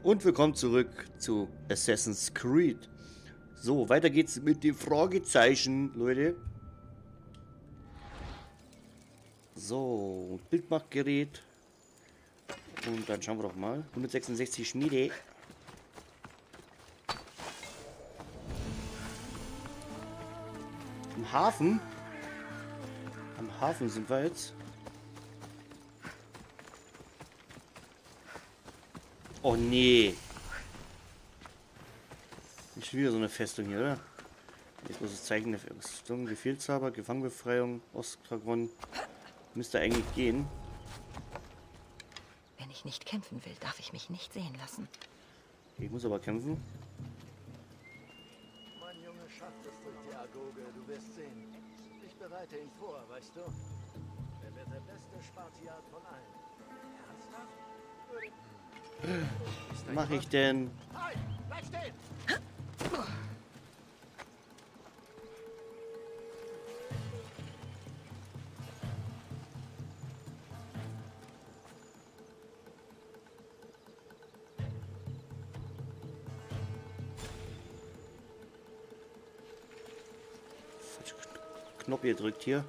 Und willkommen zurück zu Assassin's Creed. So, weiter geht's mit den Fragezeichen, Leute. So, Bildmachgerät. Und dann schauen wir doch mal. 166 Schmiede. Im Hafen. Am Hafen sind wir jetzt. Oh nee. Nicht wieder so eine Festung hier, oder? Jetzt muss es zeigen, Festung, Befehlshaber, Gefangenbefreiung, Ostkragon. Müsste eigentlich gehen. Wenn ich nicht kämpfen will, darf ich mich nicht sehen lassen. Ich muss aber kämpfen. Mein Junge schafft es durch die Agoge, du wirst sehen. Ich bereite ihn vor, weißt du? Er wird der beste Spartiat von allen. Ernsthaft? Was mache ich denn? Halt! Bleib stehen! Falsch Knopf gedrückt hier.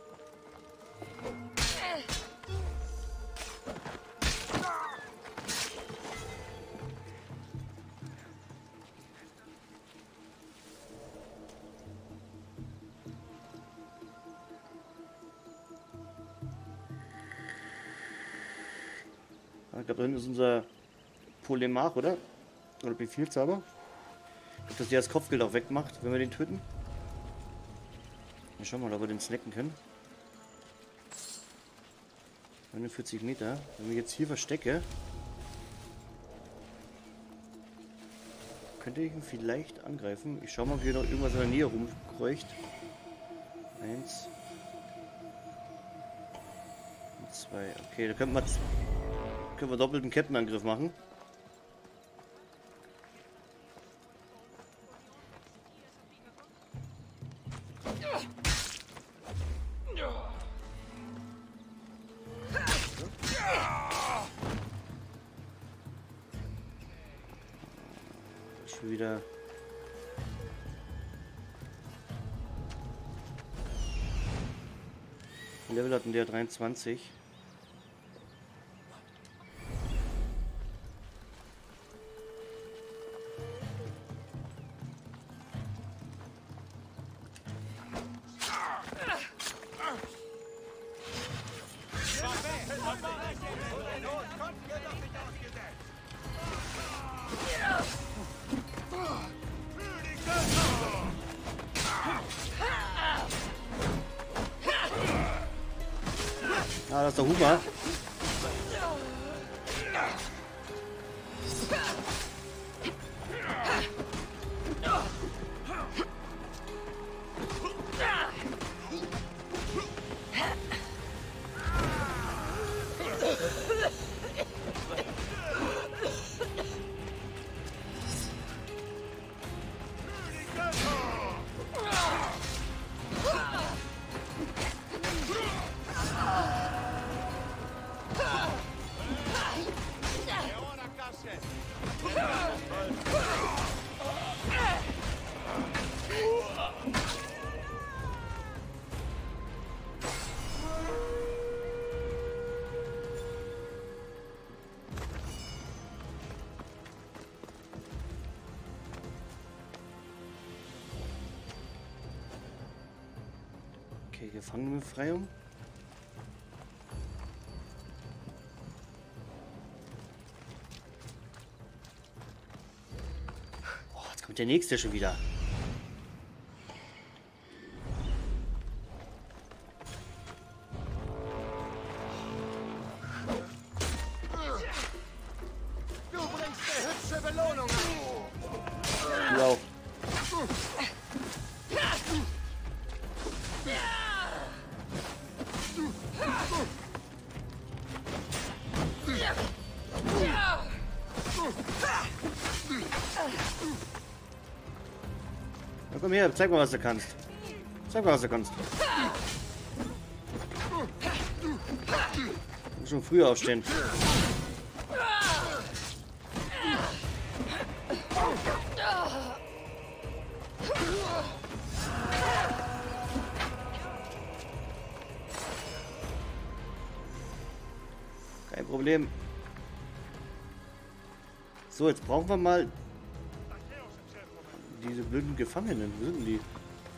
Ich glaube, da hinten ist unser Polemarch, oder? Oder Befehlshaber. Ich glaube, dass der das Kopfgeld auch wegmacht, wenn wir den töten. Dann schauen wir mal, ob wir den snacken können. 49 Meter. Wenn ich jetzt hier verstecke, könnte ich ihn vielleicht angreifen. Ich schau mal, ob hier noch irgendwas in der Nähe rumkreucht. 1 und 2. Okay, da können wir doppelten Kettenangriff machen. Schon wieder. Level hatten der 23. Ah, das ist der Huber. Okay, Gefangenenbefreiung. Oh, jetzt kommt der nächste schon wieder. Du bringst eine hübsche Belohnung an! Du auch. Na komm her, zeig mal, was du kannst. Zeig mal, was du kannst. Du musst schon früher aufstehen. Problem. So, jetzt brauchen wir mal diese blöden Gefangenen. Wo sind denn die?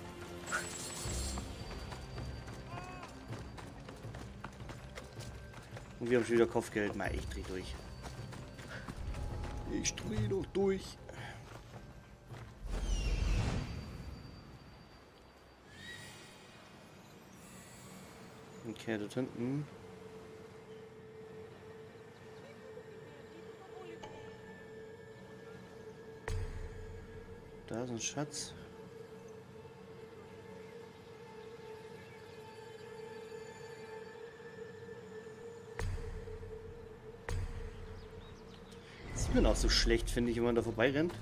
Und wir haben schon wieder Kopfgeld. Mal, ich dreh durch. Ich dreh doch durch. Okay, dort hinten. Da ist ein Schatz. Sieht man auch so schlecht, finde ich, wenn man da vorbei rennt.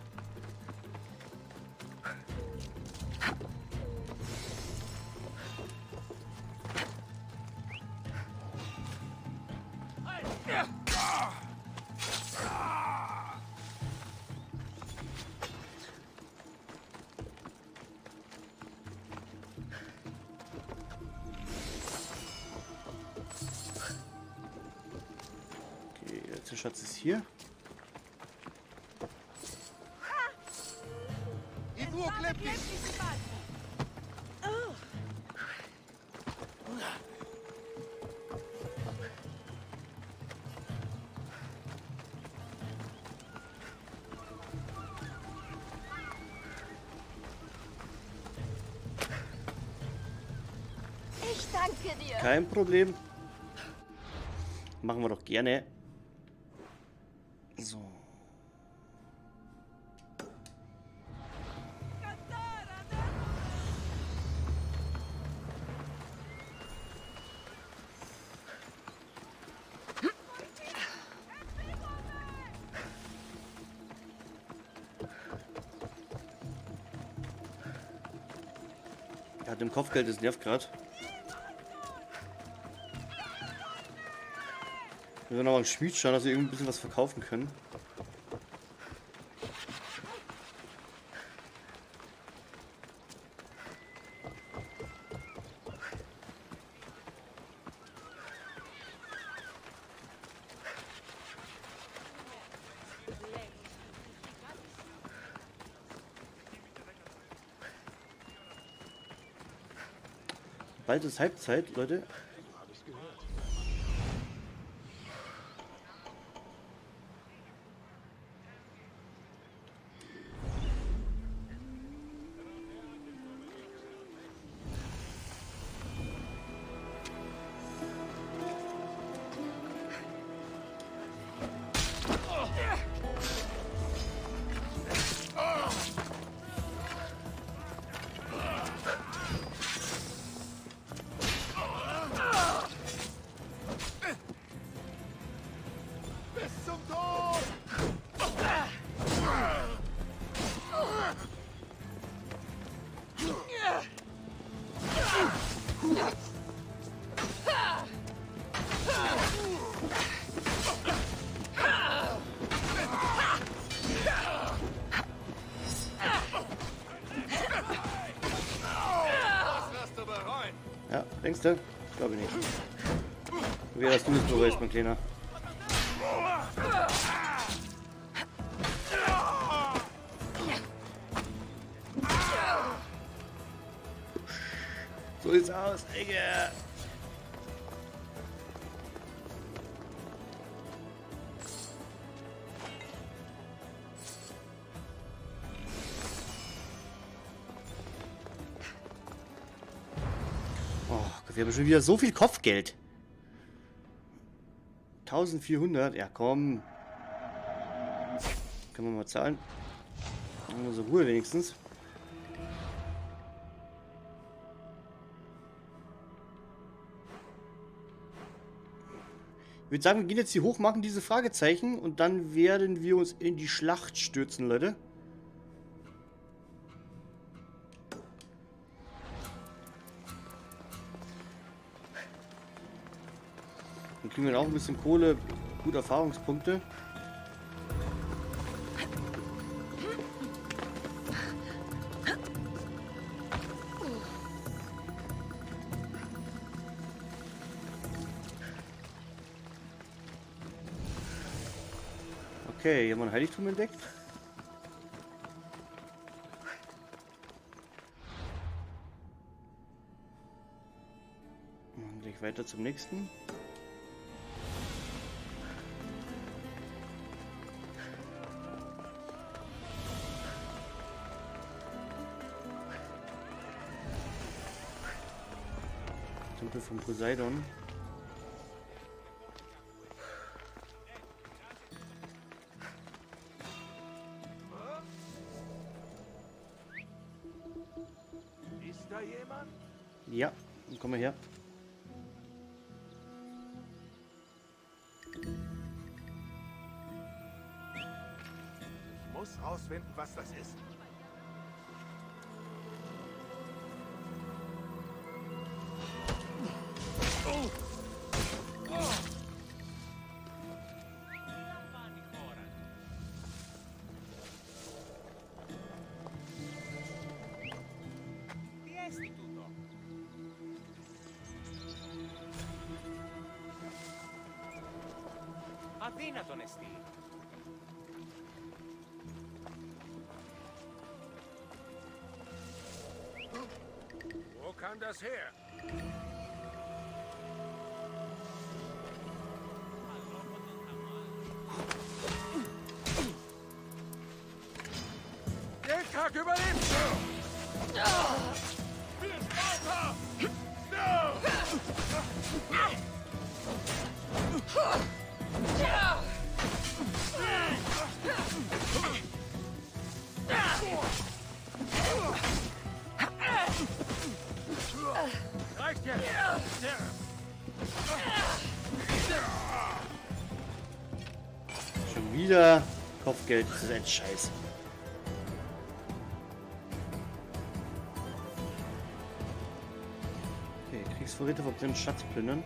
Okay, der Schatz ist hier. Ich danke dir. Kein Problem. Machen wir doch gerne. So. Ja, dem Kopfgeld, das nervt gerade. Wir werden aber am Schmied schauen, dass wir irgendwie ein bisschen was verkaufen können. Bald ist Halbzeit, Leute. Ja, denkst du? Glaube ich nicht. Wie hast du das bereust, mein Kleiner? So sieht's aus, Digga. Oh Gott, wir haben schon wieder so viel Kopfgeld. 1400, ja komm. Können wir mal zahlen. Haben wir so Ruhe wenigstens. Ich würde sagen, wir gehen jetzt hier hoch, machen diese Fragezeichen und dann werden wir uns in die Schlacht stürzen, Leute. Dann kriegen wir auch ein bisschen Kohle, gute Erfahrungspunkte. Okay, hier haben wir ein Heiligtum entdeckt. Und gleich weiter zum nächsten. Tempel von Poseidon. Ist da jemand? Ja, dann komm mal her. Ich muss rausfinden, was das ist. Αδύνατον εστί. Wo kam das her? Der Tag überlebt! Reicht jetzt! Schon wieder Kopfgeld. Das ist ein Scheiß. Okay, Kriegsvorräte verbrennen, Schatz plündern.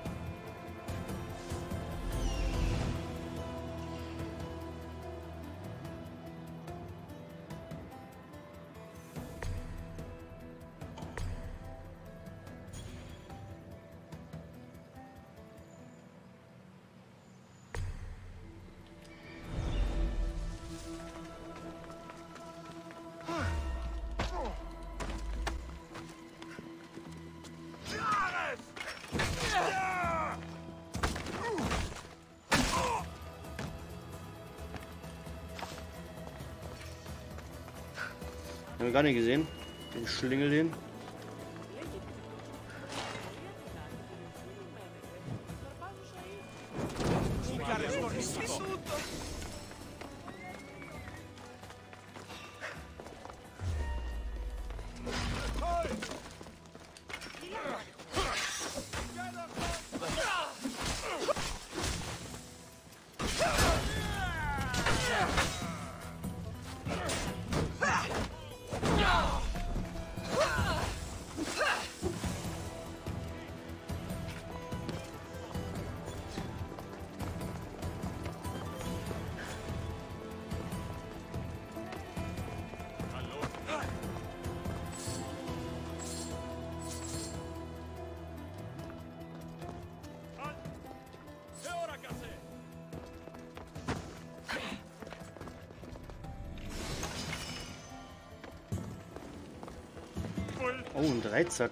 Haben wir gar nicht gesehen. Den Schlingel den. Oh, ein Dreizack.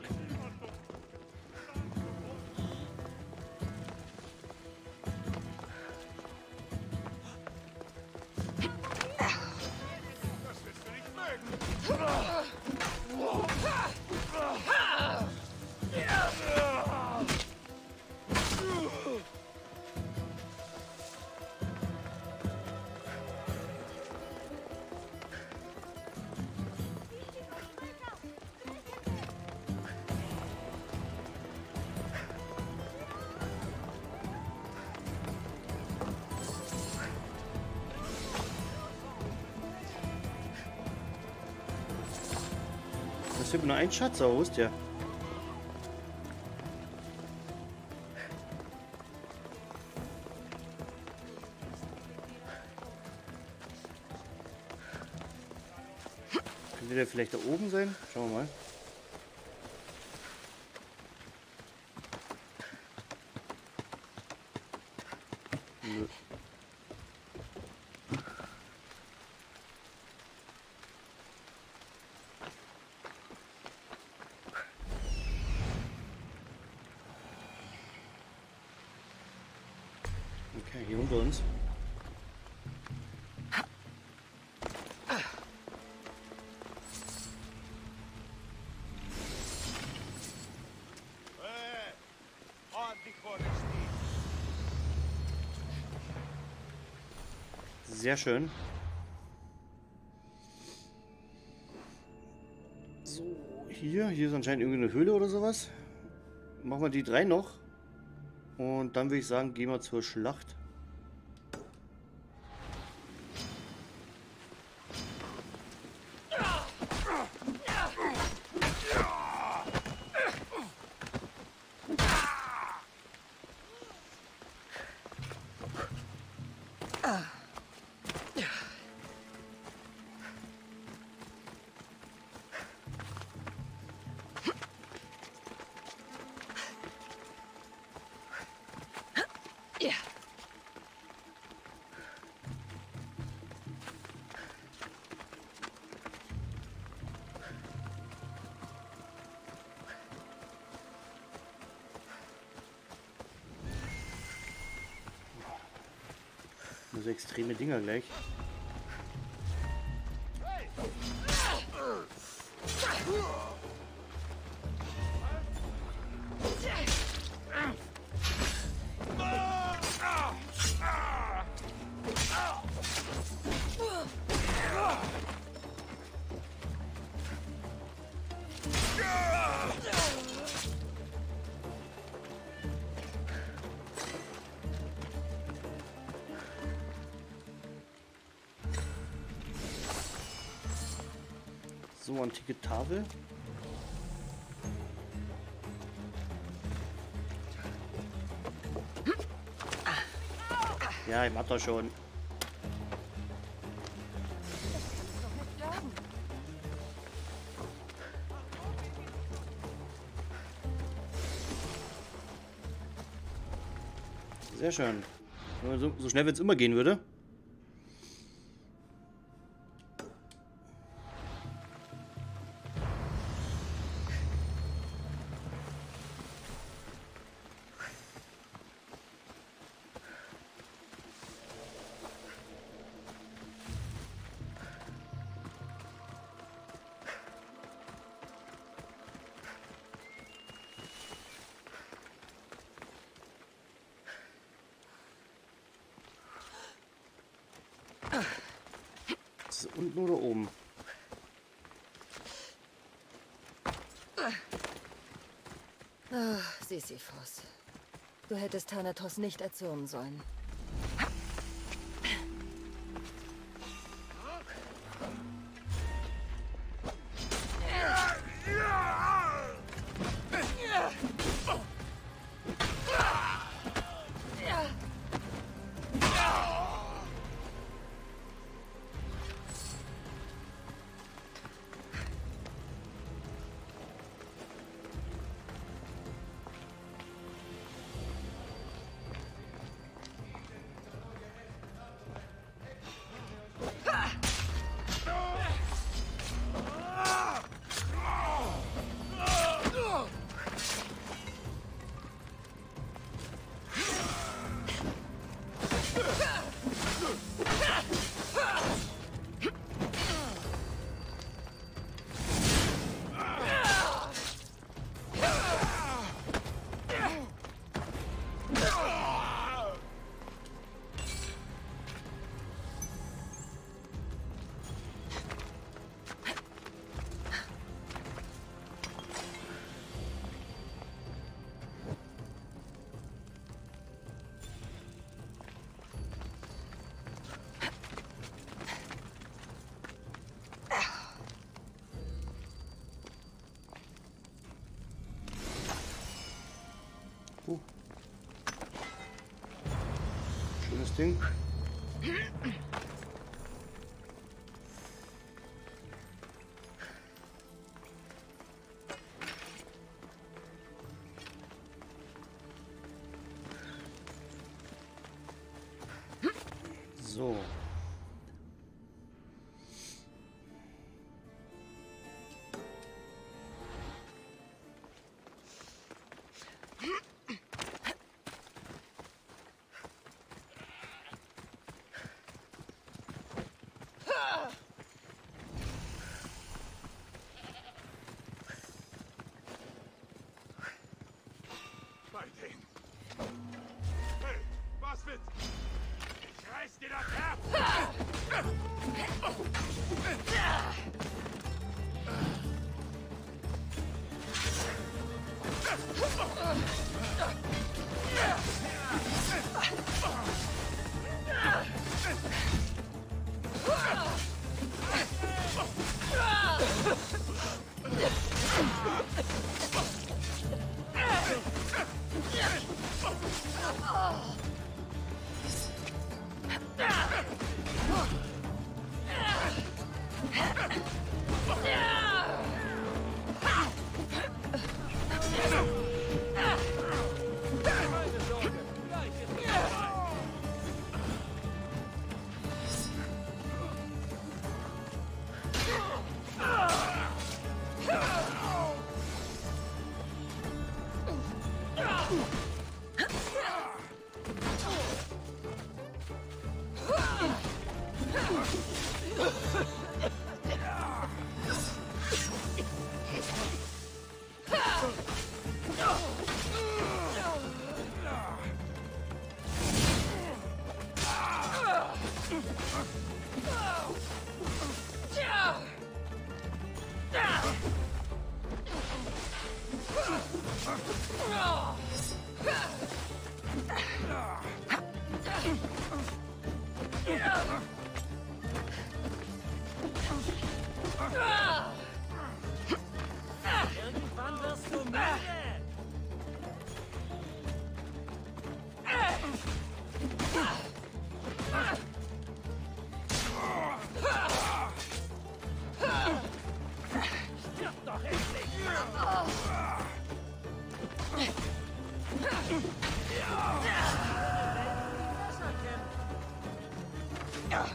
Das ist nur ein Schatz aus, ja. Könnte der vielleicht da oben sein? Schauen wir mal. Nö. Okay, hier unter uns. Sehr schön. So, hier ist anscheinend irgendeine Höhle oder sowas. Machen wir die 3 noch. Und dann würde ich sagen, gehen wir zur Schlacht. Ja. Nur so extreme Dinger gleich. So, antike Tafel. Ja, ich mach das schon. Sehr schön. So schnell, wenn es immer gehen würde. Ist es unten oder oben? Sisyphos. Du hättest Thanatos nicht erzürnen sollen. Schönes Ding. So. Bei denen. Hey, was wird? Ich reiß dir das Herz! Irgendwann wirst du müde. Stirb doch endlich! Besser kämpfen.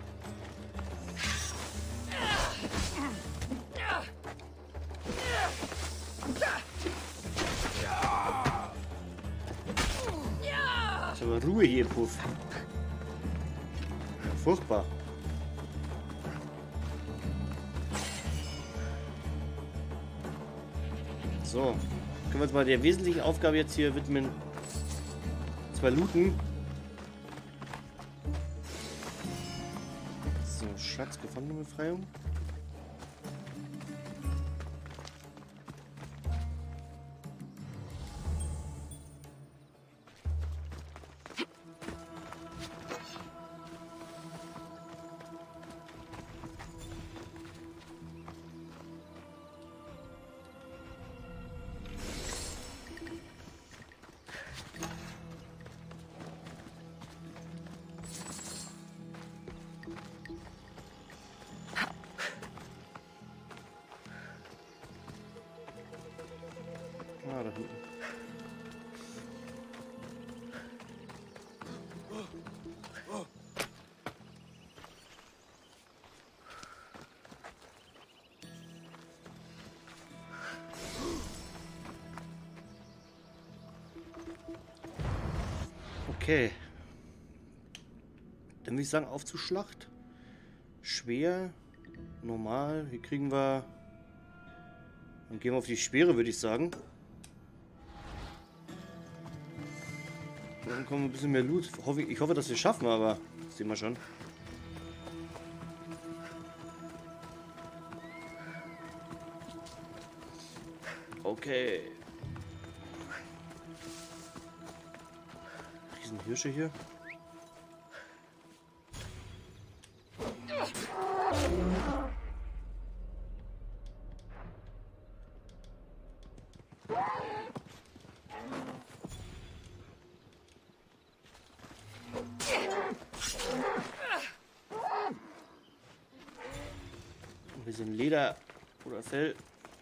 Ist aber Ruhe hier, Puff. Furchtbar. So, können wir uns mal der wesentlichen Aufgabe jetzt hier widmen. Zwei looten. So, Schatz, Gefangenenbefreiung. Ah, da hinten. Okay. Dann würde ich sagen, auf zur Schlacht. Schwer, normal. Hier kriegen wir... Dann gehen wir auf die Speere, würde ich sagen. Dann kommen wir ein bisschen mehr Loot. Ich hoffe, dass wir es schaffen, aber das sehen wir schon. Okay. Riesenhirsche hier. Ein bisschen Leder oder Fell.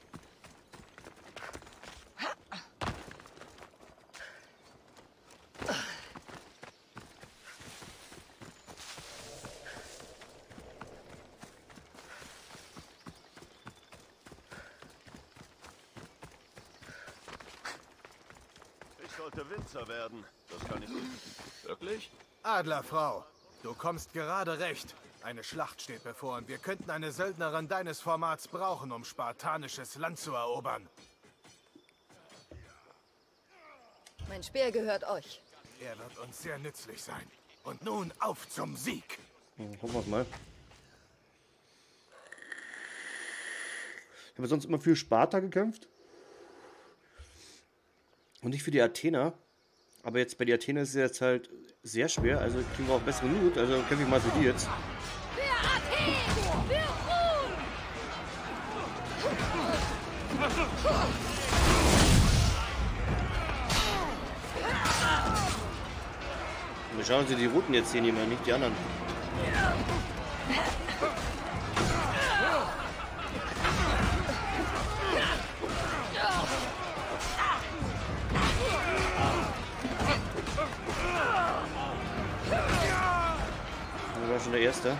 Ich sollte Winzer werden. Das kann ich nicht. Wirklich? Adlerfrau, du kommst gerade recht. Eine Schlacht steht bevor und wir könnten eine Söldnerin deines Formats brauchen, um spartanisches Land zu erobern. Mein Speer gehört euch. Er wird uns sehr nützlich sein. Und nun auf zum Sieg. Hoffen wir es mal. Ich habe sonst immer für Sparta gekämpft. Und nicht für die Athener. Aber jetzt bei die Athener ist es jetzt halt sehr schwer. Also kriegen wir auch bessere Loot. Also kämpfe ich mal für die jetzt. Wir schauen uns die Routen jetzt hier nehmen, nicht die anderen. Das war schon der erste.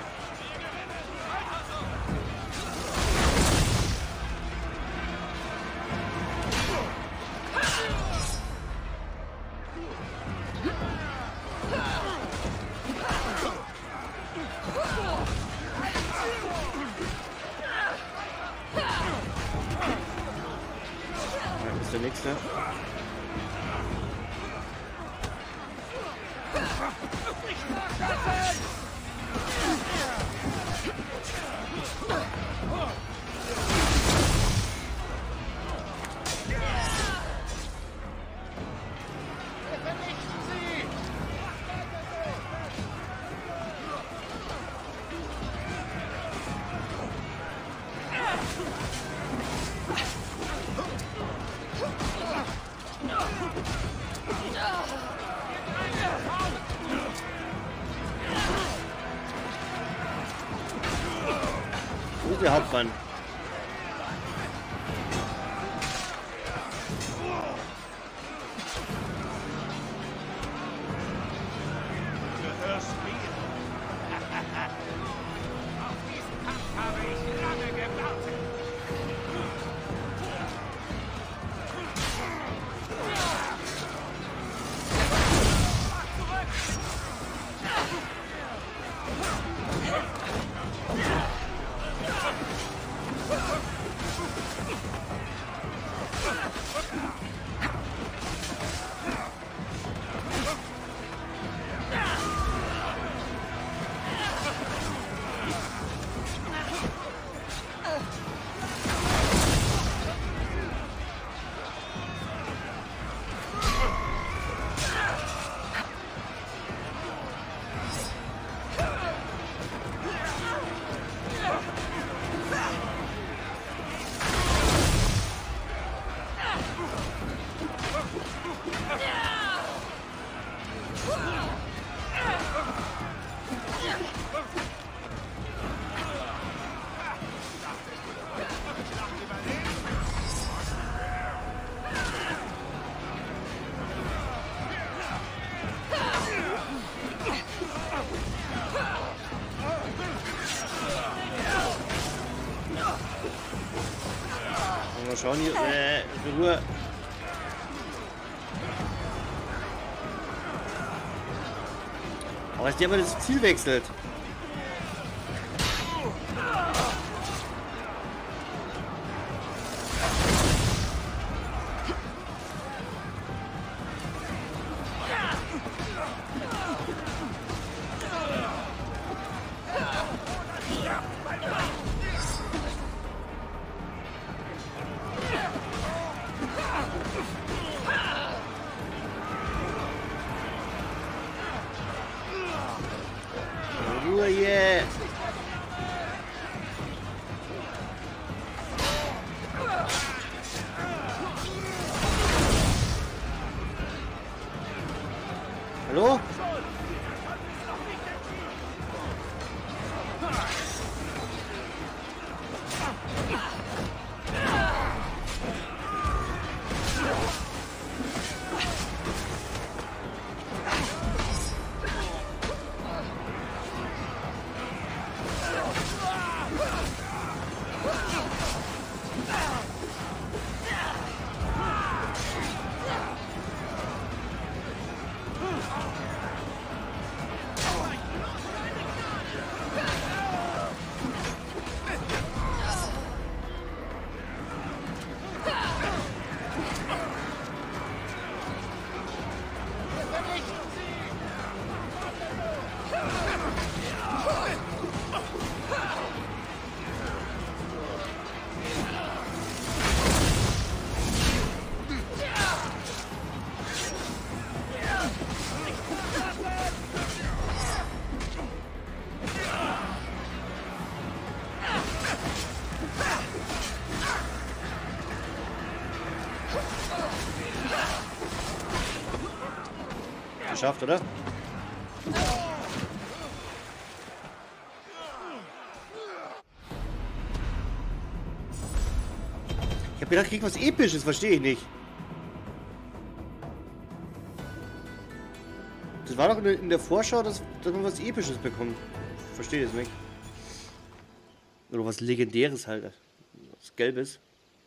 Das ist der nächste. Wo ist der Hauptmann? Du hörst mir. Auf diesen Kampf habe ich lange gewartet. Mal schauen hier. Ruhe. Aber als der mal das Ziel wechselt. Ruhe hier. Hallo? geschafft, oder? Ich hab gedacht, ich krieg was Episches, verstehe ich nicht. Das war doch in der Vorschau, dass man was Episches bekommt. Verstehe es nicht. Oder was Legendäres halt. Was Gelbes.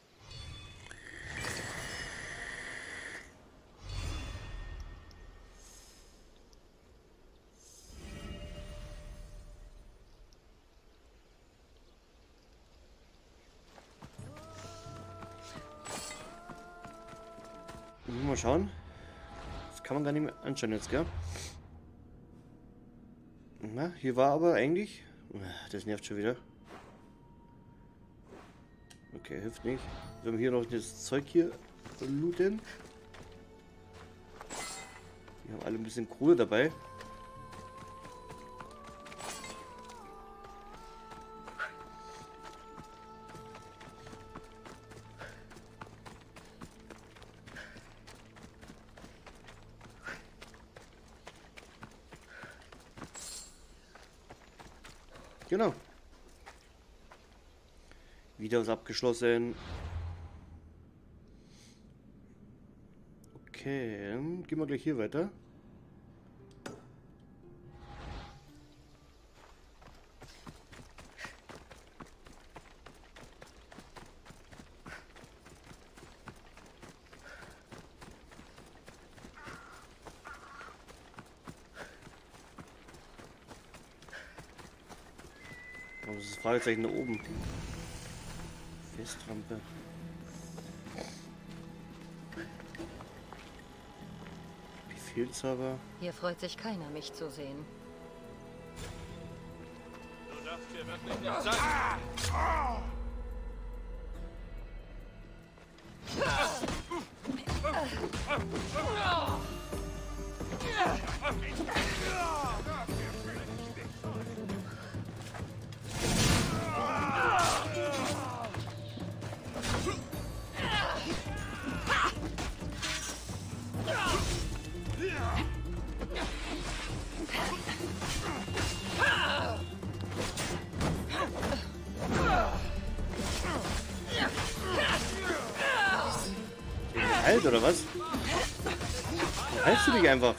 Mal schauen. Das kann man gar nicht mehr anschauen jetzt, gell? Na, hier war aber eigentlich... Das nervt schon wieder. Okay, hilft nicht. Wir haben hier noch das Zeug hier looten. Wir haben alle ein bisschen Kohle dabei. Genau. Wieder was abgeschlossen. Okay, gehen wir gleich hier weiter. Oh, das ist das Fragezeichen da oben. Festrampe. Befehlshaber. Hier freut sich keiner, mich zu sehen. Du darfst hier wirklich nicht sein. Halt, oder was? Haltst du dich einfach?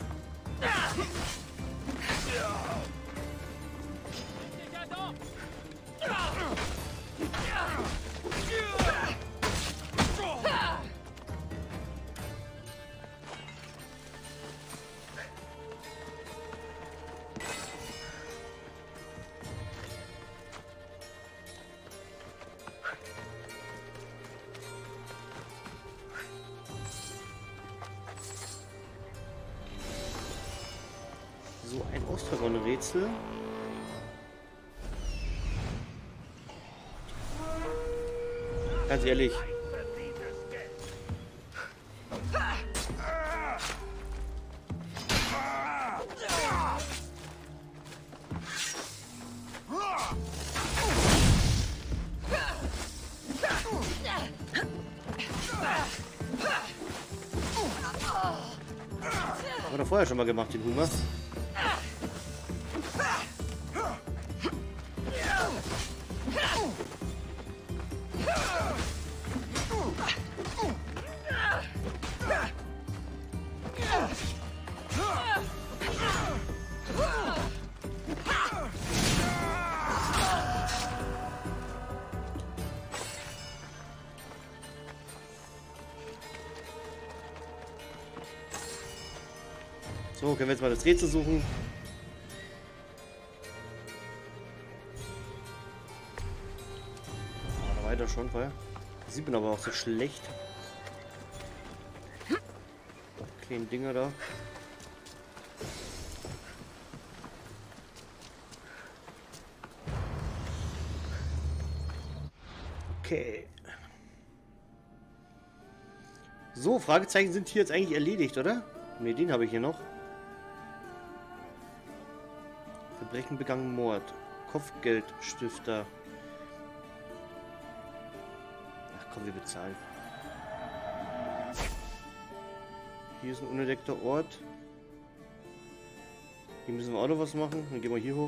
So ein Ostragon-Rätsel. Ganz ehrlich. Haben wir doch vorher schon mal gemacht, den Hunger. So, können wir jetzt mal das Rätsel suchen. Oh, weiter schon vorher. Sieht man aber auch so schlecht. Kleine Dinger da. Okay. So, Fragezeichen sind hier jetzt eigentlich erledigt, oder? Ne, den habe ich hier noch. Verbrechen begangen, Mord. Kopfgeldstifter. Ach komm, wir bezahlen. Hier ist ein unentdeckter Ort. Hier müssen wir auch noch was machen. Dann gehen wir hier hoch.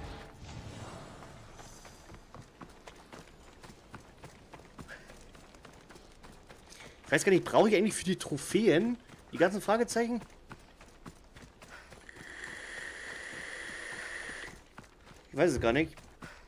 Ich weiß gar nicht, brauche ich eigentlich für die Trophäen die ganzen Fragezeichen? Ich weiß es gar nicht.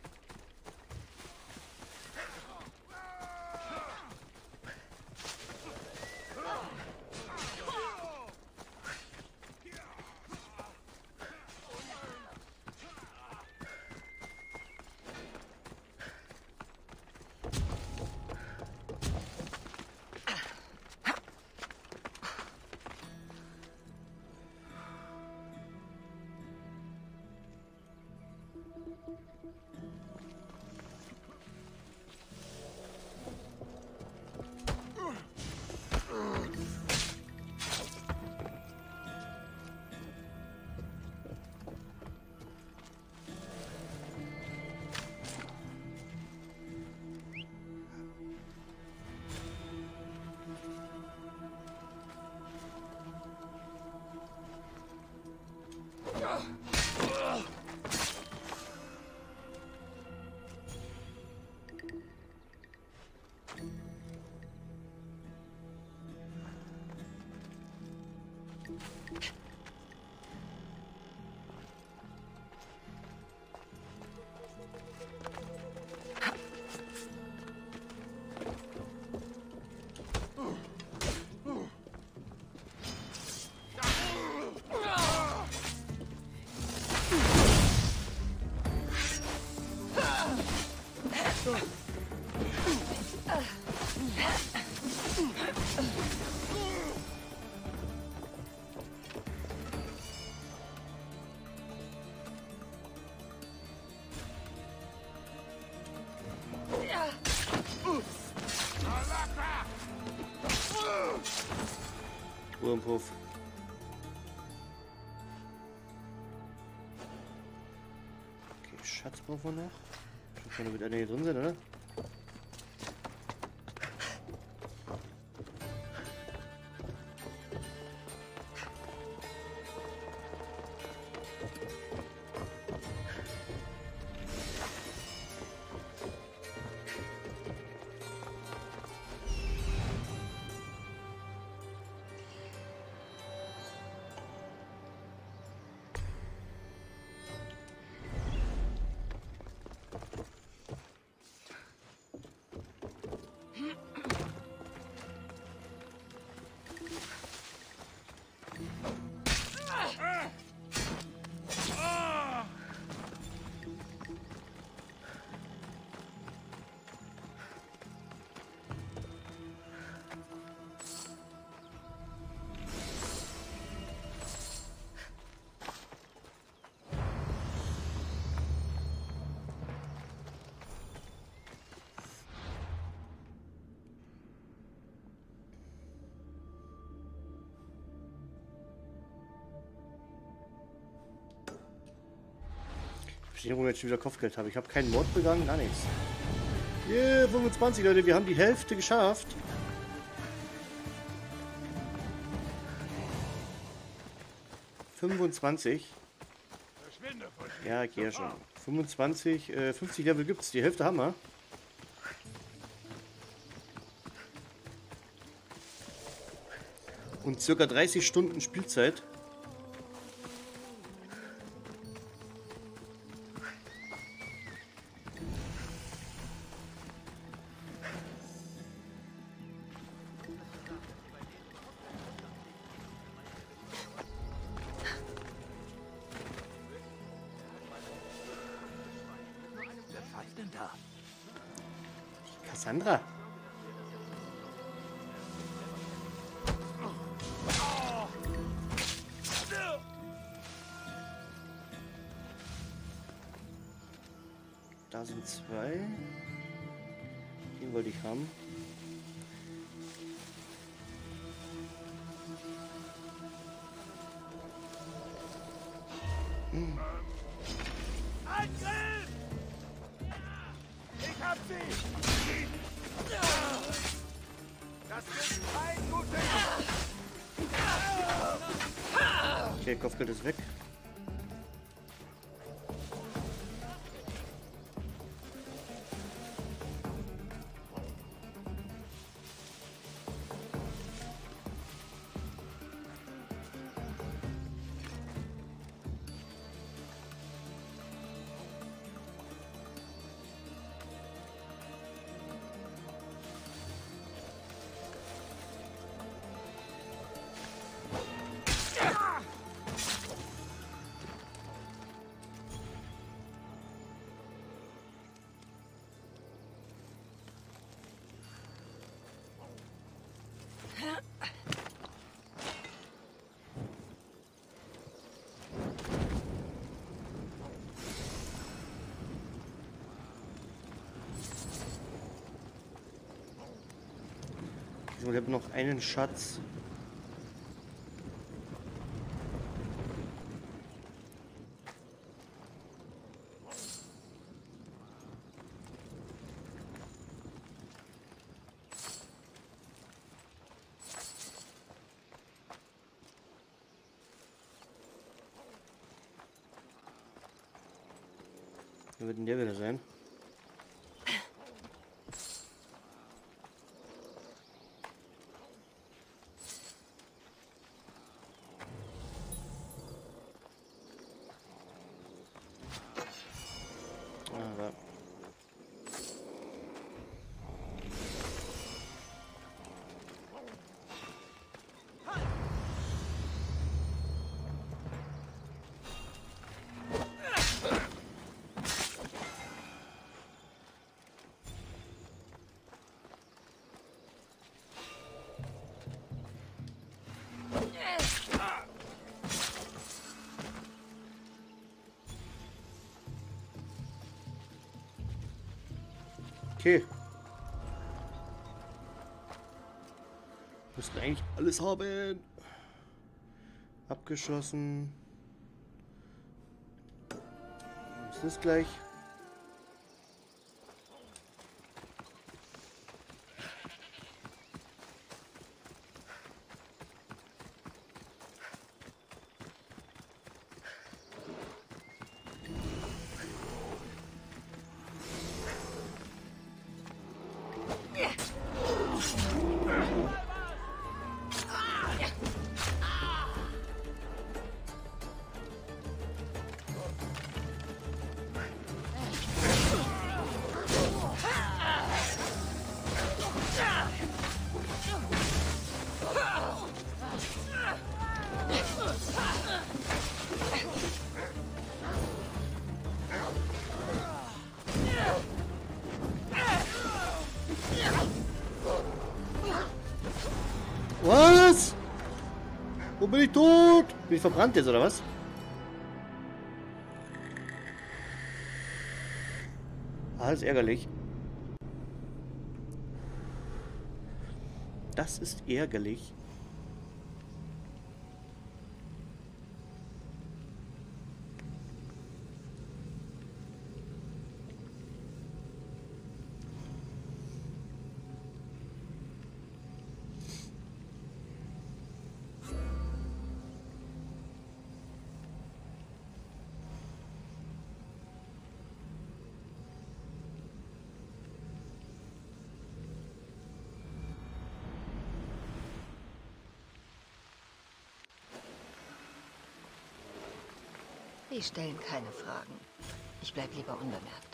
Ruhe im Puff. Okay, Schatz brauchen wir noch. Ich kann mit einer hier drin sein, oder? Ich verstehe, warum ich jetzt schon wieder Kopfgeld habe. Ich habe keinen Mord begangen, gar nichts. Yeah, 25 Leute, wir haben die Hälfte geschafft. ...25. Ja, ich gehe ja schon. 25, 50 Level gibt's. Die Hälfte haben wir. Und circa 30 Stunden Spielzeit. Cassandra. Da sind zwei. Den wollte ich haben. Angriff! Ich hab sie! Das ist kein guter... Okay, Kopfgeld ist weg. So, ich habe noch einen Schatz. Wer wird denn der wieder sein? Aber okay. Müssten eigentlich alles haben. Abgeschossen. Was ist das gleich? Was? Wo bin ich tot? Bin ich verbrannt jetzt, oder was? Alles ärgerlich. Das ist ärgerlich. Die stellen keine Fragen. Ich bleib lieber unbemerkt.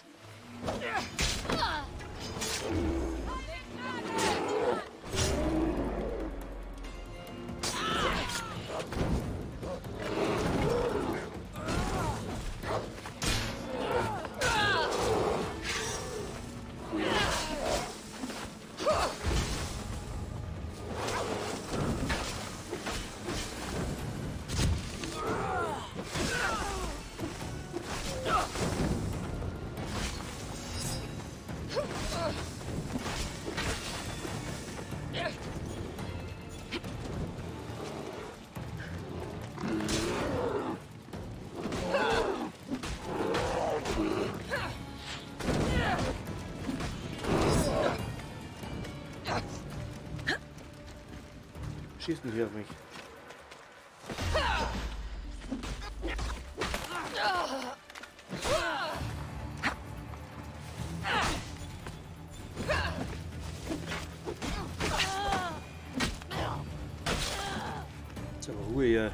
Schießt denn hier auf mich? Jetzt aber Ruhe hier.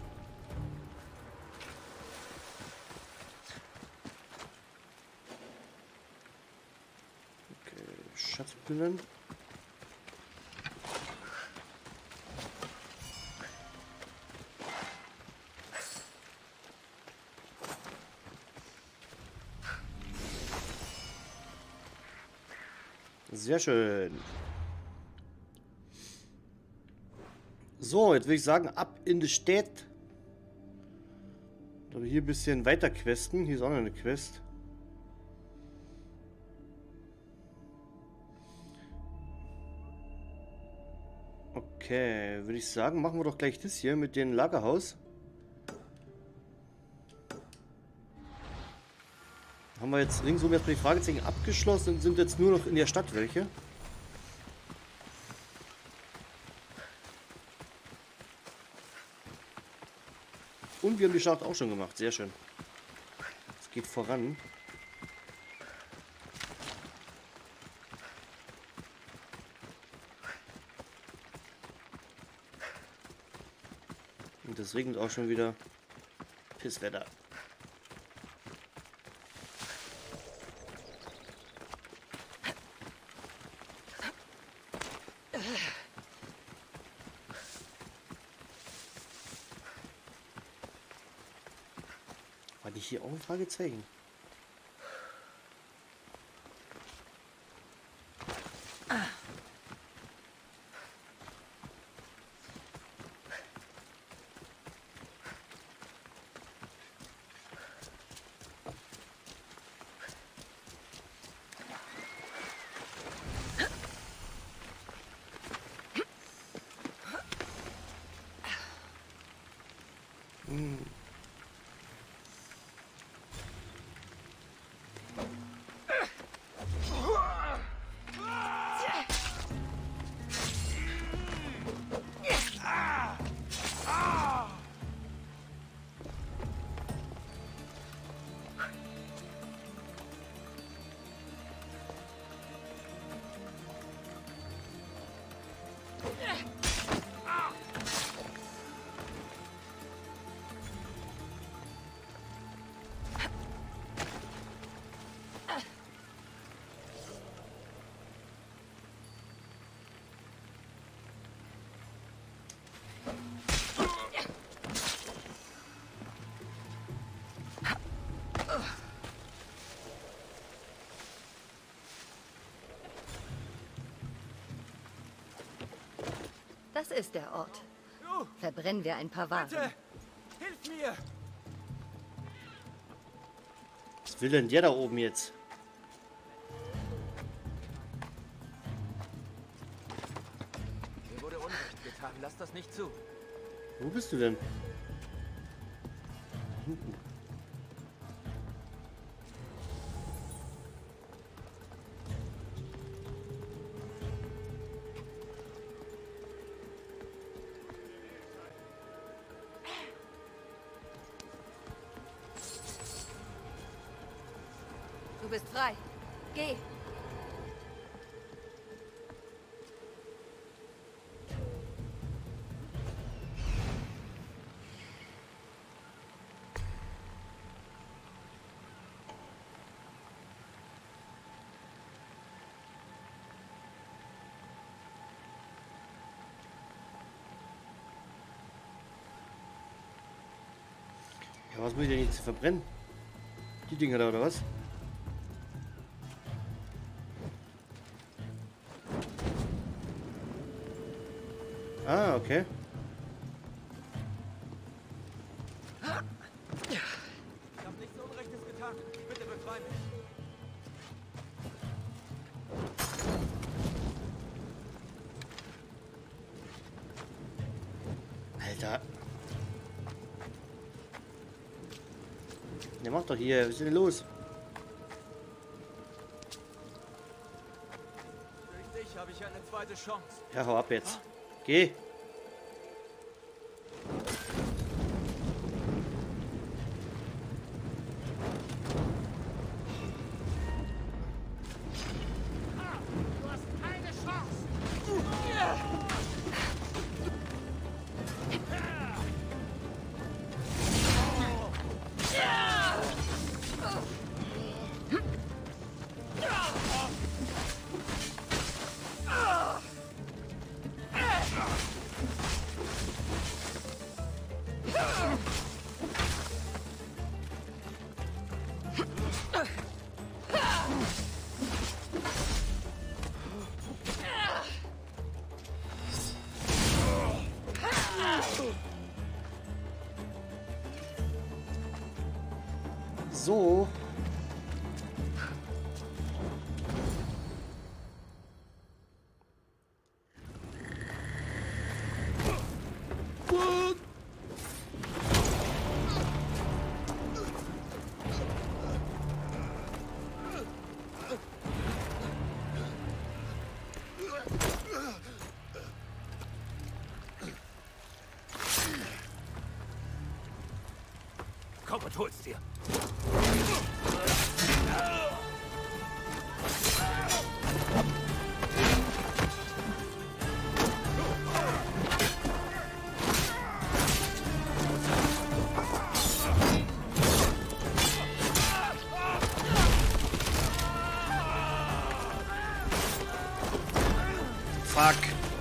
Okay, Schatzpillen. Sehr schön. So, jetzt würde ich sagen, ab in die Stadt. Aber hier ein bisschen weiter questen. Hier ist auch noch eine Quest. Okay, würde ich sagen, machen wir doch gleich das hier mit dem Lagerhaus. Haben wir jetzt ringsum erstmal die Fragezeichen abgeschlossen und sind jetzt nur noch in der Stadt welche. Und wir haben die Schlacht auch schon gemacht, sehr schön. Es geht voran. Und es regnet auch schon wieder. Pisswetter. War die hier auch ein Fragezeichen? Das ist der Ort. Verbrennen wir ein paar Waren. Bitte! Hilf mir! Was will denn der da oben jetzt? Mir wurde Unrecht getan. Lass das nicht zu. Wo bist du denn? Hinten. Du bist frei. Geh. Ja, was muss ich denn jetzt verbrennen? Die Dinger da oder was? Ah, okay. Ich habe nichts Unrechtes getan. Bitte befreie mich. Alter. Der macht doch hier. Was ist denn los? Durch dich habe ich eine zweite Chance. Ja, hau ab jetzt. Geh. Du hast keine Chance. So. und hol's dir. Fuck.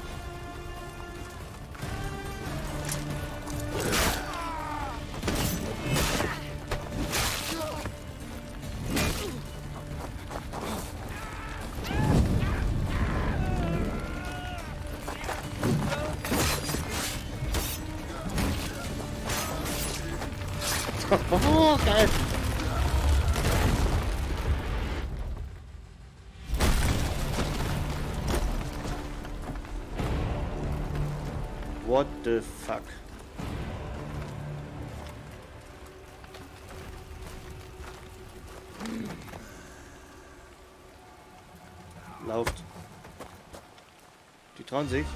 Oh, geil. What the fuck? Lauft. Die trauen sich.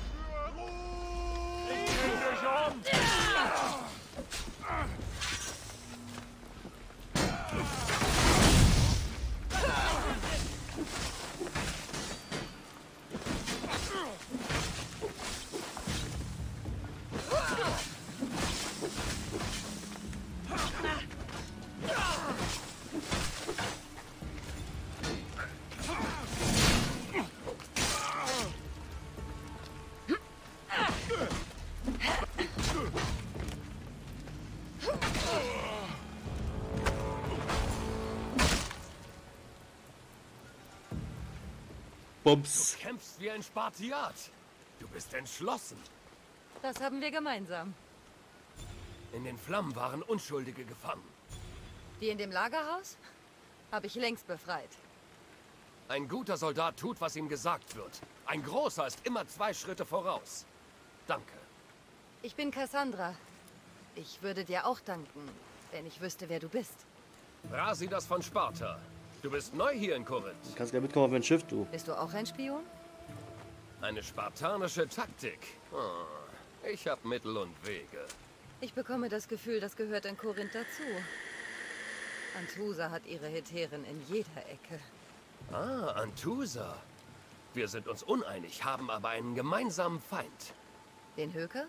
Bums. Du kämpfst wie ein Spartiat. Du bist entschlossen. Das haben wir gemeinsam. In den Flammen waren Unschuldige gefangen. Die in dem Lagerhaus? Habe ich längst befreit. Ein guter Soldat tut, was ihm gesagt wird. Ein großer ist immer 2 Schritte voraus. Danke. Ich bin Cassandra. Ich würde dir auch danken, wenn ich wüsste, wer du bist. Brasidas von Sparta. Du bist neu hier in Korinth. Du kannst gleich mitkommen auf mein Schiff, du. Bist du auch ein Spion? Eine spartanische Taktik. Oh, ich habe Mittel und Wege. Ich bekomme das Gefühl, das gehört in Korinth dazu. Antusa hat ihre Hetären in jeder Ecke. Ah, Antusa. Wir sind uns uneinig, haben aber einen gemeinsamen Feind. Den Höker?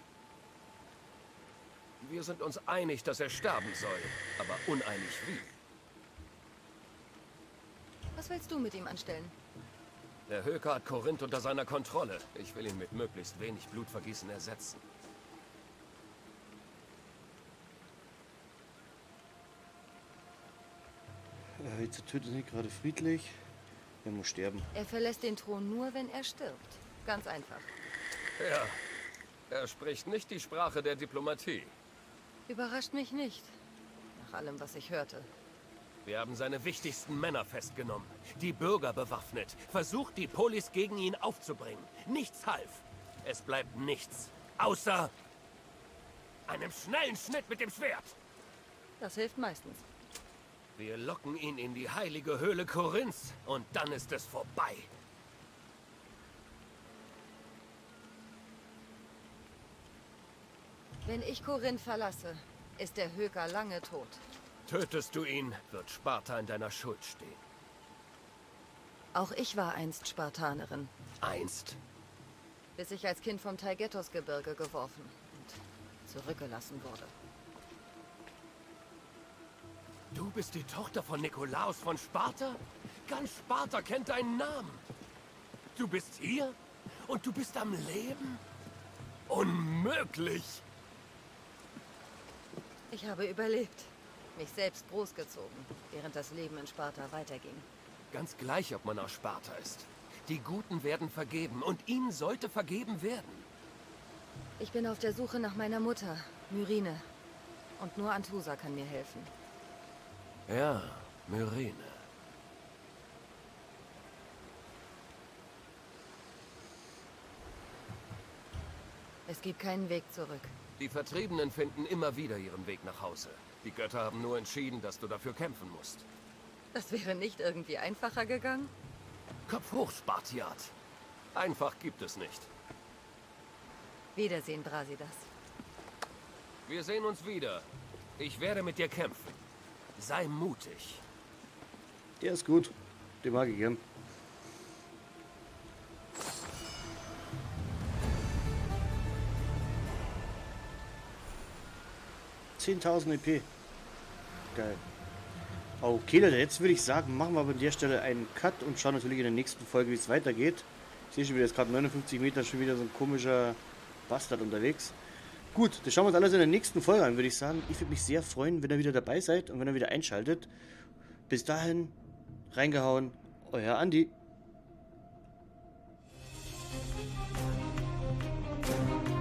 Wir sind uns einig, dass er sterben soll, aber uneinig wie. Was willst du mit ihm anstellen? Der Höker hat Korinth unter seiner Kontrolle. Ich will ihn mit möglichst wenig Blutvergießen ersetzen. Jetzt tötet nicht gerade friedlich. Er muss sterben. Er verlässt den Thron nur, wenn er stirbt. Ganz einfach. Ja, er spricht nicht die Sprache der Diplomatie. Überrascht mich nicht. Nach allem, was ich hörte. Wir haben seine wichtigsten Männer festgenommen, die Bürger bewaffnet, versucht, die Polis gegen ihn aufzubringen. Nichts half. Es bleibt nichts, außer einem schnellen Schnitt mit dem Schwert. Das hilft meistens. Wir locken ihn in die heilige Höhle Korinths und dann ist es vorbei. Wenn ich Korinth verlasse, ist der Höker lange tot. Tötest du ihn, wird Sparta in deiner Schuld stehen. Auch ich war einst Spartanerin, Einst. bis ich als Kind vom Taygetos-Gebirge geworfen und zurückgelassen wurde. Du bist die Tochter von Nikolaos von Sparta? Ganz Sparta kennt deinen Namen. Du bist hier und du bist am Leben? Unmöglich! Ich habe überlebt, mich selbst großgezogen, während das Leben in Sparta weiterging. Ganz gleich, ob man aus Sparta ist. Die Guten werden vergeben und ihnen sollte vergeben werden. Ich bin auf der Suche nach meiner Mutter, Myrine. Und nur Antusa kann mir helfen. Ja, Myrine. Es gibt keinen Weg zurück. Die Vertriebenen finden immer wieder ihren Weg nach Hause. Die Götter haben nur entschieden, dass du dafür kämpfen musst. Das wäre nicht irgendwie einfacher gegangen? Kopf hoch, Spartiat. Einfach gibt es nicht. Wiedersehen, Brasidas. Wir sehen uns wieder. Ich werde mit dir kämpfen. Sei mutig. Der ist gut. Den mag ich gern. $10.000 EP. Geil. Okay, Leute, jetzt würde ich sagen, machen wir aber an der Stelle einen Cut und schauen natürlich in der nächsten Folge, wie es weitergeht. Ich sehe schon wieder, jetzt gerade 59 Meter, schon wieder so ein komischer Bastard unterwegs. Gut, das schauen wir uns alles in der nächsten Folge an, würde ich sagen. Ich würde mich sehr freuen, wenn ihr wieder dabei seid und wenn ihr wieder einschaltet. Bis dahin, reingehauen, euer Andi.